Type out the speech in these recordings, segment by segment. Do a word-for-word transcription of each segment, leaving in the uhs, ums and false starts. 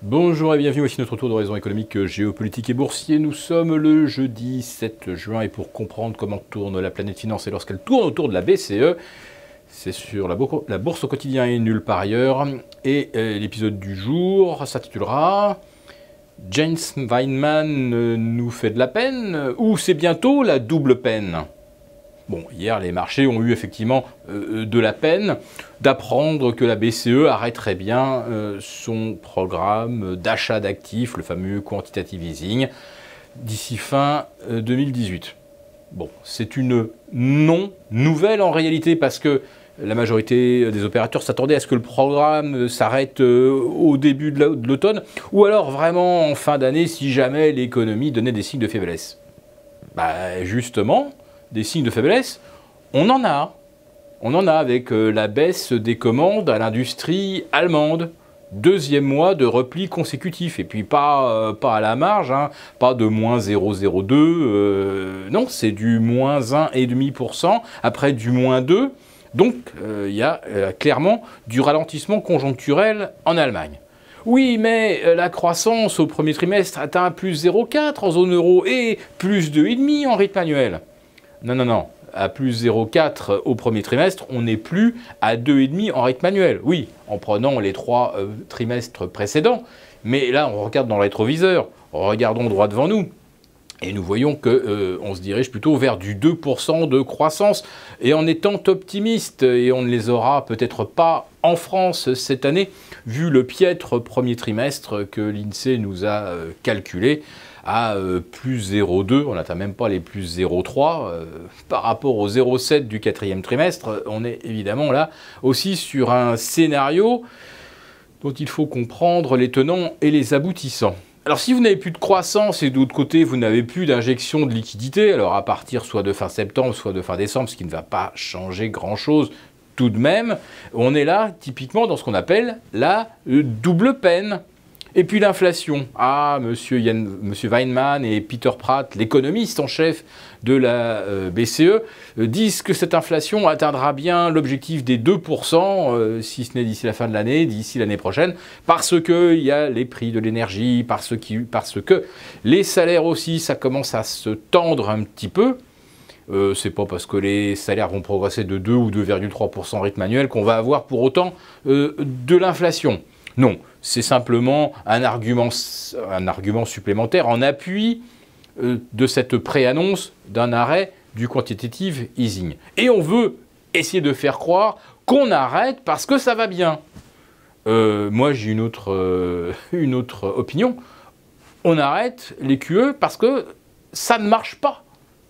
Bonjour et bienvenue, voici notre tour d'horizon économique, géopolitique et boursier. Nous sommes le jeudi sept juin et pour comprendre comment tourne la planète finance et lorsqu'elle tourne autour de la B C E, c'est sur la, bourse, la bourse au quotidien et nulle part ailleurs. Et euh, l'épisode du jour s'intitulera « James Weinmann nous fait de la peine » ou « C'est bientôt la double peine ». Bon, hier, les marchés ont eu effectivement euh, de la peine d'apprendre que la B C E arrêterait bien euh, son programme d'achat d'actifs, le fameux quantitative easing, d'ici fin euh, deux mille dix-huit. Bon, c'est une non-nouvelle en réalité parce que la majorité des opérateurs s'attendaient à ce que le programme s'arrête euh, au début de l'automne ou alors vraiment en fin d'année si jamais l'économie donnait des signes de faiblesse. Bah, justement, des signes de faiblesse, on en a. On en a avec euh, la baisse des commandes à l'industrie allemande. Deuxième mois de repli consécutif. Et puis pas, euh, pas à la marge, hein, pas de moins zéro virgule zéro deux. Euh, non, c'est du moins un virgule cinq pour cent, après du moins deux. Donc il euh, y a euh, clairement du ralentissement conjoncturel en Allemagne. Oui, mais euh, la croissance au premier trimestre atteint plus zéro virgule quatre en zone euro et plus deux virgule cinq en rythme annuel. Non, non, non. À plus zéro virgule quatre au premier trimestre, on n'est plus à deux virgule cinq en rythme annuel. Oui, en prenant les trois euh, trimestres précédents. Mais là, on regarde dans le rétroviseur. Regardons droit devant nous. Et nous voyons qu'on euh, se dirige plutôt vers du deux pour cent de croissance. Et en étant optimiste, et on ne les aura peut-être pas en France cette année, vu le piètre premier trimestre que l'INSEE nous a euh, calculé, à euh, plus zéro virgule deux, on n'atteint même pas les plus zéro virgule trois, euh, par rapport au zéro virgule sept du quatrième trimestre, on est évidemment là aussi sur un scénario dont il faut comprendre les tenants et les aboutissants. Alors si vous n'avez plus de croissance et d'autre côté vous n'avez plus d'injection de liquidité, alors à partir soit de fin septembre, soit de fin décembre, ce qui ne va pas changer grand-chose tout de même, on est là typiquement dans ce qu'on appelle la euh, double peine. Et puis l'inflation. Ah, monsieur, Yann, monsieur Weinmann et Peter Pratt, l'économiste en chef de la euh, B C E, euh, disent que cette inflation atteindra bien l'objectif des deux pour cent, euh, si ce n'est d'ici la fin de l'année, d'ici l'année prochaine, parce qu'il y a les prix de l'énergie, parce, parce que les salaires aussi, ça commence à se tendre un petit peu. Euh, c'est pas parce que les salaires vont progresser de deux ou deux virgule trois pour cent rythme annuel qu'on va avoir pour autant euh, de l'inflation. Non, c'est simplement un argument, un argument supplémentaire en appui euh, de cette pré-annonce d'un arrêt du quantitative easing. Et on veut essayer de faire croire qu'on arrête parce que ça va bien. Euh, moi, j'ai une autre, euh, une autre opinion. On arrête les Q E parce que ça ne marche pas.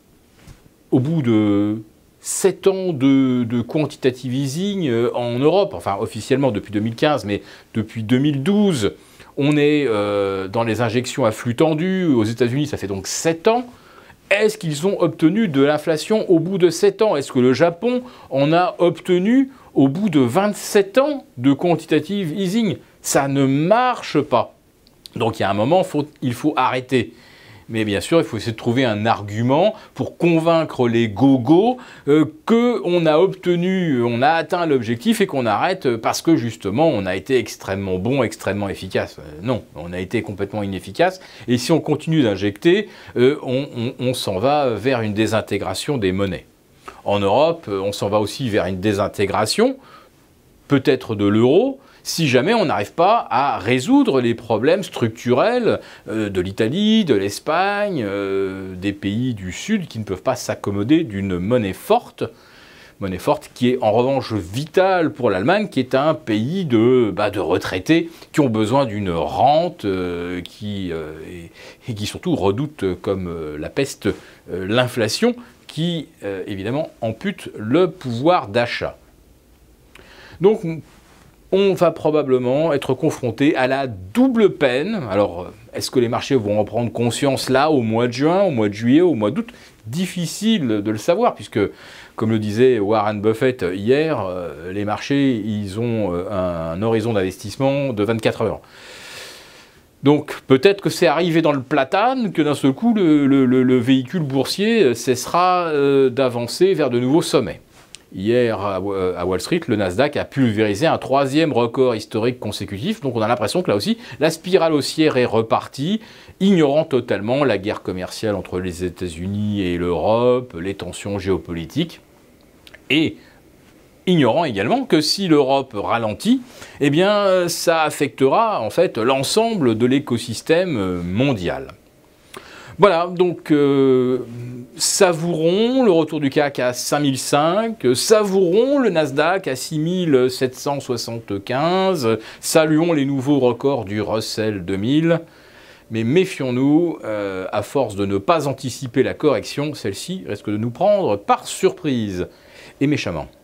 Au bout de sept ans de, de quantitative easing en Europe, enfin officiellement depuis deux mille quinze, mais depuis deux mille douze, on est euh, dans les injections à flux tendu. Aux États-Unis, ça fait donc sept ans. Est-ce qu'ils ont obtenu de l'inflation au bout de sept ans? Est-ce que le Japon en a obtenu au bout de vingt-sept ans de quantitative easing? Ça ne marche pas. Donc il y a un moment, faut, il faut arrêter. Mais bien sûr, il faut essayer de trouver un argument pour convaincre les gogos euh, qu'on a obtenu, on a atteint l'objectif et qu'on arrête parce que justement, on a été extrêmement bon, extrêmement efficace. Euh, non, on a été complètement inefficace. Et si on continue d'injecter, euh, on, on, on s'en va vers une désintégration des monnaies. En Europe, on s'en va aussi vers une désintégration, peut-être de l'euro, si jamais on n'arrive pas à résoudre les problèmes structurels euh, de l'Italie, de l'Espagne, euh, des pays du Sud qui ne peuvent pas s'accommoder d'une monnaie forte, monnaie forte qui est en revanche vitale pour l'Allemagne, qui est un pays de, bah, de retraités qui ont besoin d'une rente euh, qui, euh, et, et qui surtout redoutent comme euh, la peste euh, l'inflation qui euh, évidemment ampute le pouvoir d'achat. Donc on va probablement être confronté à la double peine. Alors, est-ce que les marchés vont en prendre conscience là, au mois de juin, au mois de juillet, au mois d'août? Difficile de le savoir, puisque, comme le disait Warren Buffett hier, euh, les marchés, ils ont euh, un, un horizon d'investissement de vingt-quatre heures. Donc, peut-être que c'est arrivé dans le platane, que d'un seul coup, le, le, le, le véhicule boursier cessera euh, d'avancer vers de nouveaux sommets. Hier, à Wall Street, le Nasdaq a pulvérisé un troisième record historique consécutif. Donc on a l'impression que là aussi, la spirale haussière est repartie, ignorant totalement la guerre commerciale entre les États-Unis et l'Europe, les tensions géopolitiques, et ignorant également que si l'Europe ralentit, eh bien ça affectera en fait l'ensemble de l'écosystème mondial. Voilà, donc euh, savourons le retour du C A C à cinq mille cinq, savourons le Nasdaq à six mille sept cent soixante-quinze, saluons les nouveaux records du Russell deux mille, mais méfions-nous, euh, à force de ne pas anticiper la correction, celle-ci risque de nous prendre par surprise, et méchamment.